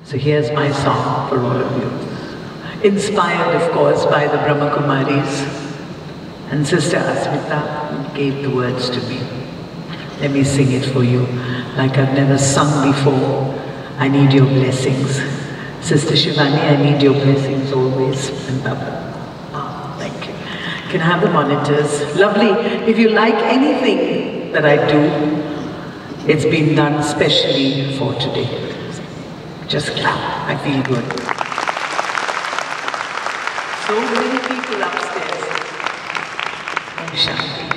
So here's my song for all of you. Inspired, of course, by the Brahma Kumaris. And Sister Asmita gave the words to me. Let me sing it for you like I've never sung before. I need your blessings. Sister Shivani, I need your blessings always. And Baba, thank you. Can I have the monitors? Lovely. If you like anything that I do, it's been done specially for today. Just clap. I feel good. So many people upstairs. Om Shanti.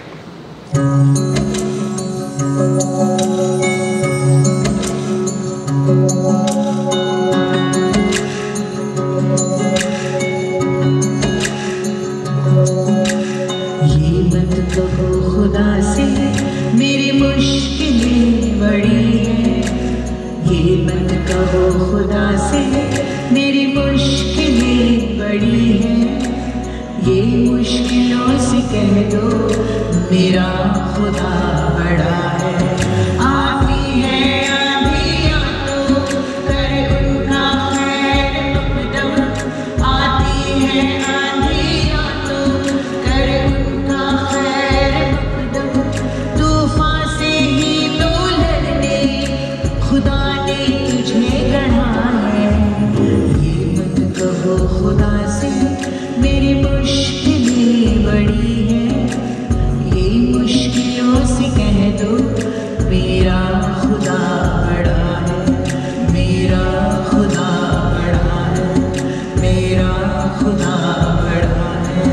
ये मत कहो खुदा से मेरी मुश्किलें बड़ी हैं, ये मत कहो खुदा से मेरी मुश्किलें बड़ी हैं, ये मुश्किलों से कह दो मेरा खुदा बड़ा है। आती है आंधियाँ तो कर उनका खैर मकदम, आती है आंधियाँ तो कर उनका खैर मकदम, तूफान से ही तो लड़ने खुदा ने तुझे गढ़ा है। ये मत कहो खुदा से मेरी मुश्किलें बड़ी हैं, ये मुश्किलों से कह दो मेरा खुदा बड़ा है, मेरा खुदा बड़ा है, मेरा खुदा बड़ा है।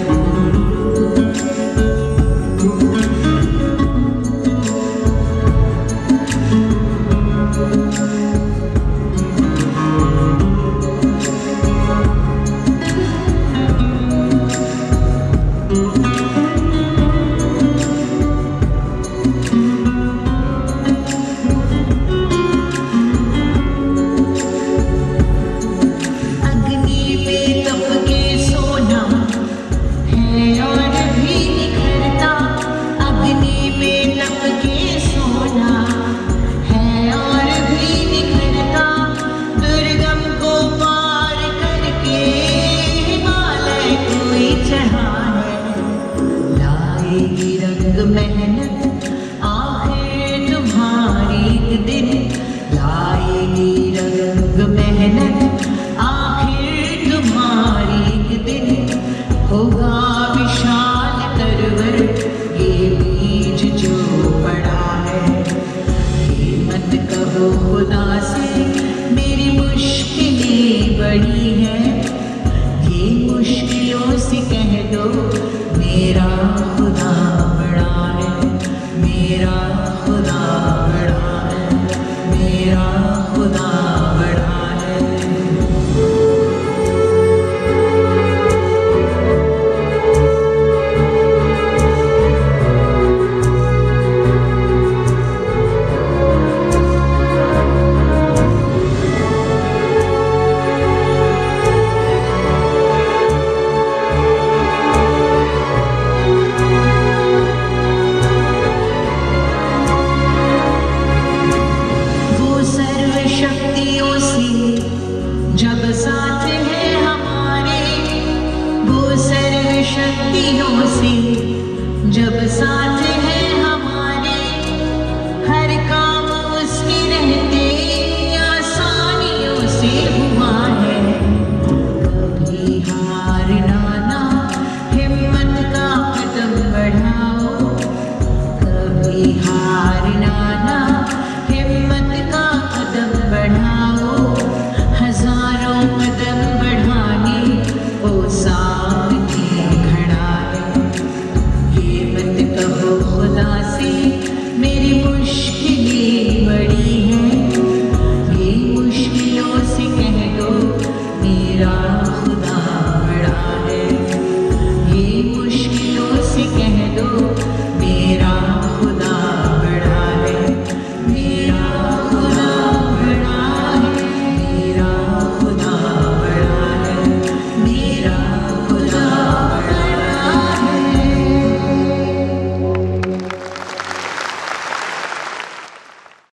मेहनत आखिर तुम्हारी एक दिन लाएगी रंग, मेहनत आखिर तुम्हारी एक दिन होगा विशाल तरवर ये बीज जो पड़ा है। ये मत कहो खुदा से मेरी मुश्किलें बड़ी हैं, ये मुश्किलों से कह दो मेरा खुदा बड़ा है, मेरा खुदा बड़ा है, मेरा खुदा बड़ा है। जब साथ है हमारे वो सर्व शक्तियों से, जब साथ है हमारे हर काम उसके रहते आसानियों से हुआ